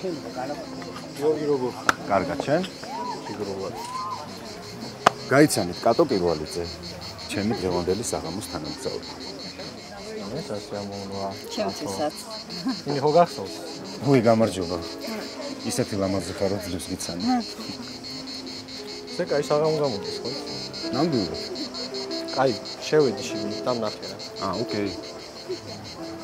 გიორგი როგორ ხარ? კარგად, შენ? შეგროვად. გაიცანით კატო პირველიძე, ჩემი დღევანდელი საღამოს თანამგზავრი. ეს ასე ამოვა. ჩემთვისაც. ინი ხო გახსოვს? უი, გამარჯობა. ისეთი ლამაზი ხარო ძლებს გიცანი. ესე კაი საღამო გამოდის ხო? ნამდვილად. კაი, შევედი შიგნით და ნახე რა. ოკეი.